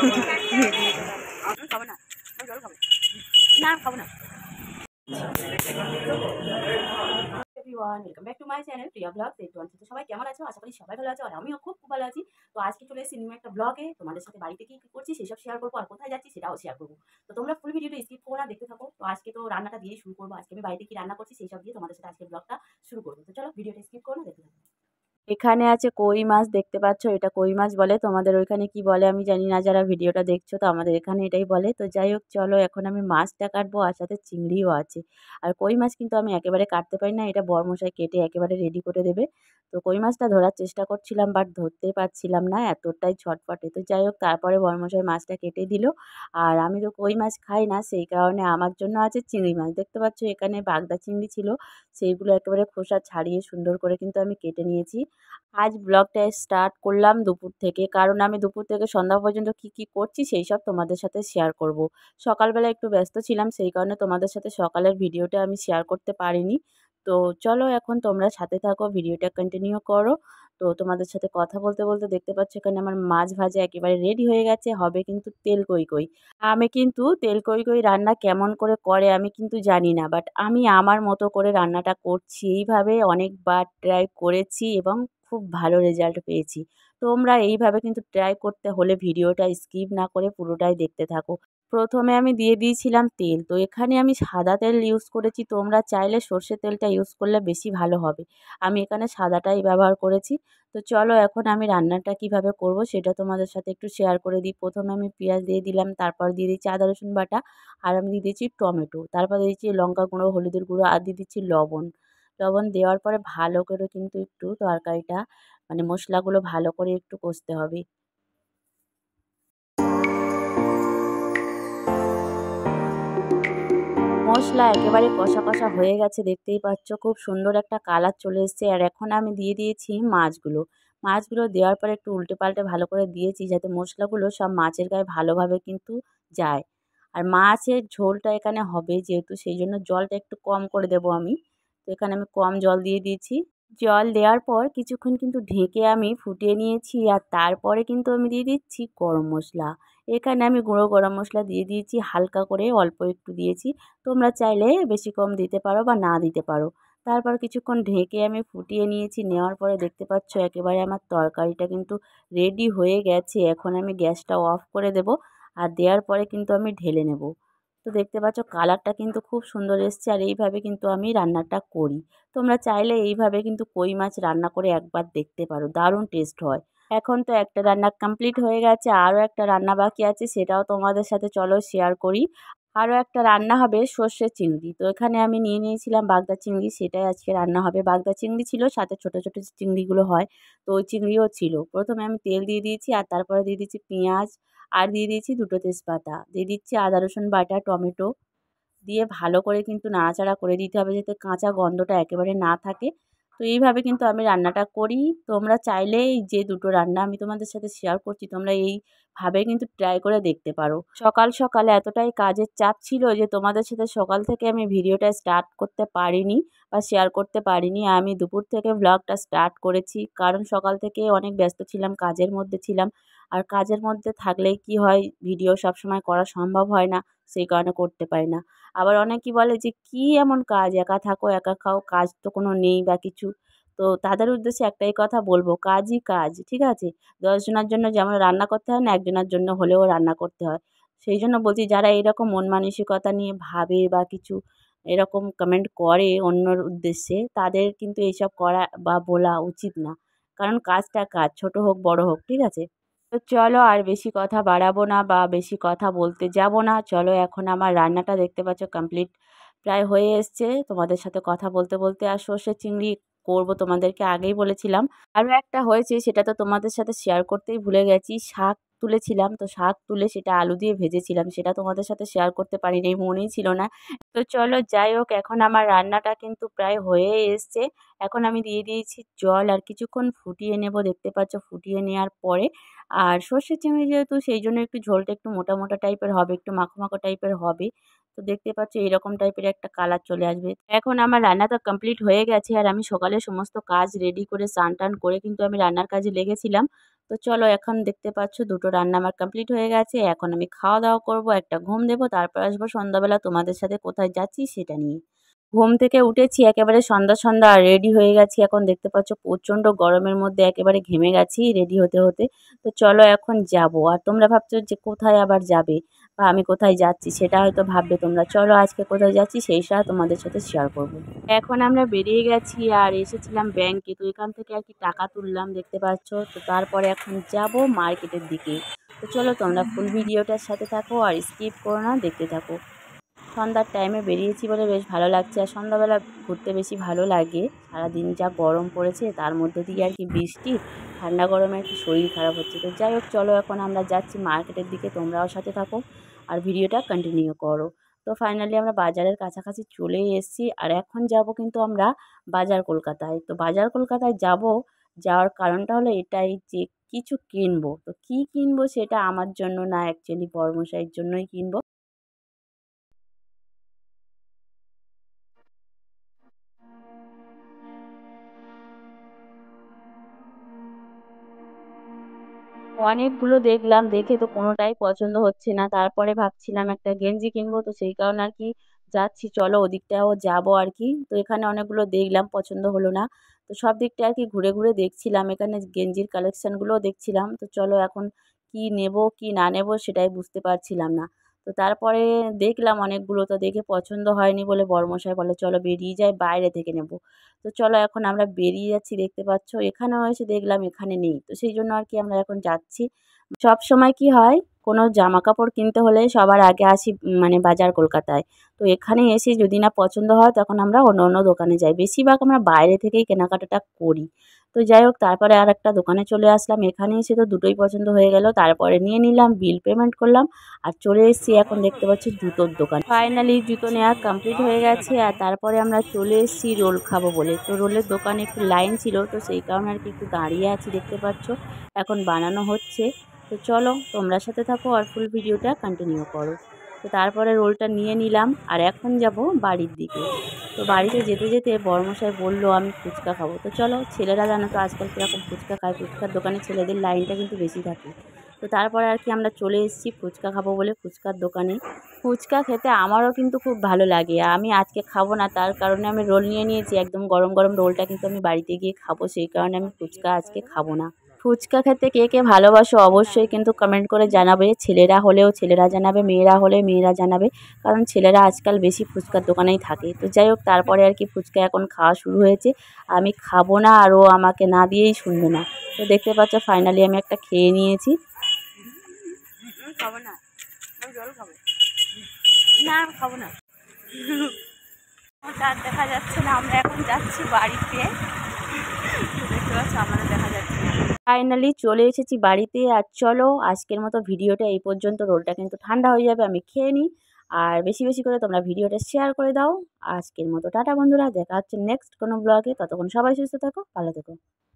খাবো না, জল খাবো না, খাবো না। Welcome back to my channel Priya blog. তো সবাই কেমন আছো? আশা করি সবাই ভালো আছো, আর আমিও খুব ভালো আছি। তো আজকে চলে এসেছি নিউ একটা ব্লগে। তোমাদের সাথে বাড়িতে কি করছি সেসব শেয়ার করবো, আর কোথায় যাচ্ছি সেটাও শেয়ার করবো। তো তোমরা ফুল ভিডিওটা স্কিপ করো না, দেখতে থাকো। তো আজকে তো রান্নাটা দিয়েই শুরু করবো। আজকে আমি বাড়িতে কি রান্না করছি সেই সব দিয়ে তোমাদের সাথে আজকে ব্লগটা শুরু করবো। তো চলো ভিডিওটা স্কিপ করো না, দেখতে থাকো। এখানে আছে কই মাছ, দেখতে পাচ্ছ, এটা কই মাছ বলে। তোমাদের ওইখানে কি বলে আমি জানি না, যারা ভিডিওটা দেখছো। তো আমাদের এখানে এটাই বলে। তো যাই হোক, চলো এখন আমি মাছটা কাটবো, আর সাথে চিংড়িও আছে। আর কই মাছ কিন্তু আমি একেবারে কাটতে পারি না, এটা বড়মশাই কেটে একেবারে রেডি করে দেবে। তো কই মাছটা ধরার চেষ্টা করছিলাম, বাট ধরতেই পারছিলাম না, এতটাই ছটফটে। তো যাই হোক, তারপরে বড়মশাই মাছটা কেটে দিল। আর আমি তো কই মাছ খাই না, সেই কারণে আমার জন্য আছে চিংড়ি মাছ। দেখতে পাচ্ছ এখানে বাগদা চিংড়ি ছিল, সেইগুলো একেবারে খোসা ছাড়িয়ে সুন্দর করে কিন্তু আমি কেটে নিয়েছি। আজ ব্লগটা স্টার্ট করলাম দুপুর থেকে, কারণ আমি দুপুর থেকে সন্ধ্যা পর্যন্ত কি কি করছি সেই সব তোমাদের সাথে শেয়ার করব। সকালবেলা একটু ব্যস্ত ছিলাম, সেই কারণে তোমাদের সাথে সকালের ভিডিওটা আমি শেয়ার করতে পারিনি। তো চলো এখন তোমরা সাথে থাকো, ভিডিওটা কন্টিনিউ করো। তো তোমাদের সাথে কথা বলতে বলতে দেখতে পাচ্ছ এখানে আমার মাছ ভাজা একেবারে রেডি হয়ে গেছে, হবে কিন্তু তেল কই কই। আমি কিন্তু তেল কই কই রান্না কেমন করে আমি কিন্তু জানি না, বাট আমি আমার মতো করে রান্নাটা করছি। এইভাবে অনেকবার ট্রাই করেছি এবং খুব ভালো রেজাল্ট পেয়েছি। তোমরা এইভাবে কিন্তু ট্রাই করতে হলে ভিডিওটা স্কিপ না করে পুরোটাই দেখতে থাকো। প্রথমে আমি দিয়ে দিয়েছিলাম তেল, তো এখানে আমি সাদা তেল ইউজ করেছি। তোমরা চাইলে সর্ষের তেলটা ইউজ করলে বেশি ভালো হবে। আমি এখানে সাদাটাই ব্যবহার করেছি। তো চলো এখন আমি রান্নাটা কিভাবে করব সেটা তোমাদের সাথে একটু শেয়ার করে দিই। প্রথমে আমি পেঁয়াজ দিয়ে দিলাম, তারপর দিয়ে দিচ্ছি আদা রসুন বাটা, আর আমি দিয়ে দিচ্ছি টমেটো, তারপর দিয়ে দিচ্ছি লঙ্কা গুঁড়ো, হলুদের গুঁড়ো, আর দিয়ে দিচ্ছি লবণ। লবণ দেওয়ার পরে ভালো করে কিন্তু একটু তরকারিটা মানে মশলাগুলো ভালো করে একটু কষতে হবে। মশলা একেবারে কষা কষা হয়ে গেছে, দেখতেই পাচ্ছ খুব সুন্দর একটা কালার চলে এসেছে। আর এখন আমি দিয়ে দিয়েছি মাছগুলো। মাছগুলো দেওয়ার পরে একটু উল্টে পাল্টে ভালো করে দিয়েছি, যাতে মশলাগুলো সব মাছের গায়ে ভালোভাবে কিন্তু যায়। আর মাছের ঝোলটা এখানে হবে যেহেতু, সেই জন্য জলটা একটু কম করে দেবো আমি। তো এখানে আমি কম জল দিয়ে দিয়েছি। জল দেওয়ার পর কিছুক্ষণ কিন্তু ঢেকে আমি ফুটিয়ে নিয়েছি, আর তারপরে কিন্তু আমি দিয়ে দিচ্ছি গরম মশলা। এখানে আমি গুঁড়ো গরম মশলা দিয়ে দিয়েছি, হালকা করে অল্প একটু দিয়েছি। তোমরা চাইলে বেশি কম দিতে পারো বা না দিতে পারো। তারপর কিছুক্ষণ ঢেকে আমি ফুটিয়ে নিয়েছি, নেওয়ার পরে দেখতে পাচ্ছ একেবারে আমার তরকারিটা কিন্তু রেডি হয়ে গেছে। এখন আমি গ্যাসটা অফ করে দেব, আর দেওয়ার পরে কিন্তু আমি ঢেলে নেব। তো দেখতে পাচ্ছ কালারটা কিন্তু খুব সুন্দর এসছে, আর এইভাবে কিন্তু আমি রান্নাটা করি। তোমরা চাইলে এইভাবে কিন্তু কই মাছ রান্না করে একবার দেখতে পারো, দারুণ টেস্ট হয়। এখন তো একটা রান্না কমপ্লিট হয়ে গেছে, আরও একটা রান্না বাকি আছে, সেটাও তোমাদের সাথে চলো শেয়ার করি। আরও একটা রান্না হবে সর্ষে চিংড়ি। তো এখানে আমি নিয়ে নিয়েছিলাম বাগদা চিংড়ি, সেটাই আজকে রান্না হবে। বাগদা চিংড়ি ছিল, সাথে ছোট ছোট যে চিংড়িগুলো হয়, তো ওই চিংড়িও ছিল। প্রথমে আমি তেল দিয়ে দিয়েছি, আর তারপরে দিয়ে দিচ্ছি পেঁয়াজ, আর দিয়ে দিয়েছি দুটো তেজপাতা, দিয়ে দিচ্ছি আদা রসুন বাটা, টমেটো দিয়ে ভালো করে কিন্তু নাড়াচাড়া করে দিতে হবে, যাতে কাঁচা গন্ধটা একেবারে না থাকে। তো এইভাবে কিন্তু আমি রান্নাটা করি। তোমরা চাইলে এই যে দুটো রান্না আমি তোমাদের সাথে শেয়ার করছি, তোমরা এইভাবে কিন্তু ট্রাই করে দেখতে পারো। সকাল সকাল এতটাই কাজের চাপ ছিল যে তোমাদের সাথে সকাল থেকে আমি ভিডিওটা স্টার্ট করতে পারিনি বা শেয়ার করতে পারিনি। আমি দুপুর থেকে ব্লগটা স্টার্ট করেছি, কারণ সকাল থেকে অনেক ব্যস্ত ছিলাম, কাজের মধ্যে ছিলাম। আর কাজের মধ্যে থাকলেই কি হয়, ভিডিও সবসময় করা সম্ভব হয় না, সেই কারণে করতে পারি না। আবার অনেকেই বলে যে কী এমন কাজ, একা থাকো একা খাও, কাজ তো কোনো নেই বা কিছু। তো তাদের উদ্দেশ্যে একটাই কথা বলবো, কাজই কাজ, ঠিক আছে? 10 জনের জন্য যেমন রান্না করতে হয় না, একজনের জন্য হলেও রান্না করতে হয়। সেই জন্য বলছি, যারা এরকম মন মানসিকতা নিয়ে ভাবে বা কিছু এরকম কমেন্ট করে অন্যর উদ্দেশ্যে, তাদের কিন্তু এইসব করা বা বলা উচিত না। কারণ কাজটা কাজ, ছোট হোক বড় হোক, ঠিক আছে? তো চলো আর বেশি কথা বাড়াবো না বা বেশি কথা বলতে যাব না। চলো এখন আমার রান্নাটা দেখতে পাচ্ছ কমপ্লিট প্রায় হয়ে এসছে। তোমাদের সাথে কথা বলতে বলতে, আর সর্ষে চিংড়ি করব তোমাদেরকে আগেই বলেছিলাম। আরও একটা হয়েছে, সেটা তো তোমাদের সাথে শেয়ার করতেই ভুলে গেছি। শাক তুলেছিলাম, তো শাক তুলে সেটা আলু দিয়ে ভেজেছিলাম, সেটা তোমাদের সাথে শেয়ার করতে পারিনি, মনেই ছিল না। তো চলো যাই হোক, এখন আমার রান্নাটা কিন্তু প্রায় হয়ে এসছে। এখন আমি দিয়ে দিয়েছি জল, আর কিছুক্ষণ ফুটিয়ে নেব। দেখতে পাচ্ছ ফুটিয়ে নেওয়ার পরে, আর সর্ষে চিংড়ি যেহেতু, সেই জন্য একটু ঝোলটা একটু মোটা মোটা টাইপের হবে, একটু মাখো মাখো টাইপের হবে। তো দেখতে পাচ্ছ এরকম টাইপের একটা কালার চলে আসবে। এখন আমার রান্নাটা কমপ্লিট হয়ে গেছে আর আমি সকালে সমস্ত কাজ রেডি করে স্নান টান করে কিন্তু আমি রান্নার কাজে লেগেছিলাম। তো চলো এখন দেখতে পাচ্ছ দুটো রান্না আমার কমপ্লিট হয়ে গেছে। এখন আমি খাওয়া দাওয়া করব, একটা ঘুম দেবো, তারপর আসবো সন্ধ্যাবেলা তোমাদের সাথে কোথায় যাচ্ছি সেটা নিয়ে। ঘুম থেকে উঠেছি একেবারে সন্ধ্যা সন্ধ্যা আর রেডি হয়ে গেছি। এখন দেখতে পাচ্ছ প্রচণ্ড গরমের মধ্যে একেবারে ঘেমে গেছি রেডি হতে হতে। তো চলো এখন যাব। আর তোমরা ভাবছো যে কোথায় আবার যাবে বা আমি কোথায় যাচ্ছি সেটা হয়তো ভাববে তোমরা। চলো আজকে কোথায় যাচ্ছি সেইটা তোমাদের সাথে শেয়ার করব। এখন আমরা বেরিয়ে গেছি আর এসেছিলাম ব্যাংকে। তো এখান থেকে আর কি টাকা তুললাম দেখতে পাচ্ছ। তো তারপরে এখন যাব মার্কেটের দিকে। তো চলো তোমরা ফুল ভিডিওটার সাথে থাকো আর স্কিপ করো না, দেখতে থাকো। সন্ধ্যার টাইমে বেরিয়েছি বলে বেশ ভালো লাগছে। আর সন্ধ্যাবেলা ঘুরতে বেশি ভালো লাগে। সারাদিন যা গরম পড়েছে তার মধ্যে দিয়ে আর কি বৃষ্টি, ঠান্ডা গরমে আর কি শরীর খারাপ হচ্ছে। তো যাই হোক চলো এখন আমরা যাচ্ছি মার্কেটের দিকে, তোমরাও সাথে থাকো আর ভিডিওটা কন্টিনিউ করো। তো ফাইনালি আমরা বাজারের কাছাকাছি চলেই এসেছি আর এখন যাব কিন্তু আমরা বাজার কলকাতায়। তো বাজার কলকাতায় যাব, যাওয়ার কারণটা হলো এটাই যে কিছু কিনবো। তো কী কিনবো সেটা আমার জন্য না, অ্যাকচুয়ালি বড়মশাইয়ের জন্যই কিনবো। অনেকগুলো দেখলাম, দেখে তো কোনোটাই পছন্দ হচ্ছে না। তারপরে ভাবছিলাম একটা গেঞ্জি কিনবো, তো সেই কারণে আর কি যাচ্ছি। চলো ওদিকটাও যাবো আর কি। তো এখানে অনেকগুলো দেখলাম, পছন্দ হলো না। তো সব দিকটা আর কি ঘুরে ঘুরে দেখছিলাম, এখানে গেঞ্জির কালেকশনগুলোও দেখছিলাম। তো চলো এখন কি নেব কি না নেব সেটাই বুঝতে পারছিলাম না। তো তারপরে দেখলাম অনেকগুলো, তো দেখে পছন্দ হয়নি বলে বড়মশাই বলে চলো বেরিয়ে যাই, বাইরে থেকে নেব। তো চলো এখন আমরা বেরিয়ে যাচ্ছি, দেখতে পাচ্ছ এখানেও এসে দেখলাম এখানে নেই। তো সেই জন্য আর কি আমরা এখন যাচ্ছি। সব সময় কি হয়, কোনো জামা কাপড় কিনতে হলে সবার আগে আসি মানে বাজার কলকাতায়। তো এখানে এসে যদি না পছন্দ হয় তখন আমরা অন্য অন্য দোকানে যাই। বেশিরভাগ আমরা বাইরে থেকেই কেনাকাটাটা করি। তো যাই হোক তারপরে আর একটা দোকানে চলে আসলাম। এখানে এসে তো দুটোই পছন্দ হয়ে গেল। তারপরে নিয়ে নিলাম, বিল পেমেন্ট করলাম আর চলে এসেছি এখন দেখতে পাচ্ছি জুতোর দোকান। ফাইনালি জুতো নেওয়া কমপ্লিট হয়ে গেছে আর তারপরে আমরা চলে এসেছি রোল খাবো বলে। তো রোলের দোকানে একটু লাইন ছিল, তো সেই কারণে আর কি একটু দাঁড়িয়ে আছি, দেখতে পাচ্ছ এখন বানানো হচ্ছে। তো চলো তোমরা সাথে থাকো আর ফুল ভিডিওটা কন্টিনিউ করো। তো তারপরে রোলটা নিয়ে নিলাম আর এখন যাব বাড়ির দিকে। তো বাড়িতে যেতে যেতে বড়মশাই বললো আমি ফুচকা খাবো। তো চলো, ছেলেরা জানো তো আজকাল কীরকম ফুচকা খায়, ফুচকার দোকানে ছেলেদের লাইনটা কিন্তু বেশি থাকে। তো তারপরে আর কি আমরা চলে এসেছি ফুচকা খাবো বলে ফুচকার দোকানে। ফুচকা খেতে আমারও কিন্তু খুব ভালো লাগে। আমি আজকে খাবো না, তার কারণে আমি রোল নিয়ে নিয়েছি। একদম গরম গরম রোলটা কিন্তু আমি বাড়িতে গিয়ে খাবো, সেই কারণে আমি ফুচকা আজকে খাবো না। ফুচকা খেতে কে কে ভালোবাসো অবশ্যই কিন্তু কমেন্ট করে জানাবে। ছেলেরা হলেও ছেলেরা জানাবে, মেয়েরা হলে মেয়েরা জানাবে। কারণ ছেলেরা আজকাল বেশি ফুচকার দোকানেই থাকে। তো যাই হোক তারপরে আর কি ফুচকা এখন খাওয়া শুরু হয়েছে। আমি খাবো না আর ও আমাকে না দিয়েই শুনবে না। তো দেখতে পাচ্ছ ফাইনালি আমি একটা খেয়ে নিয়েছি। খাবো না, আমি জল খাবো না, আমি খাবো না। তার দেখা যাচ্ছে না, আমরা এখন যাচ্ছি বাড়িতে। দেখতে পাচ্ছ আমাদের দেখা যাচ্ছে না। ফাইনালি চলে এসেছি বাড়িতে আর চলো আজকের মতো ভিডিওটা এই পর্যন্ত। রোলটা কিন্তু ঠান্ডা হয়ে যাবে, আমি খেয়ে নিই। আর বেশি বেশি করে তোমরা ভিডিওটা শেয়ার করে দাও। আজকের মতো টাটা বন্ধুরা, দেখা হচ্ছে নেক্সট কোনো ব্লগে। ততক্ষণ সবাই সুস্থ থাকো, ভালো থেকো।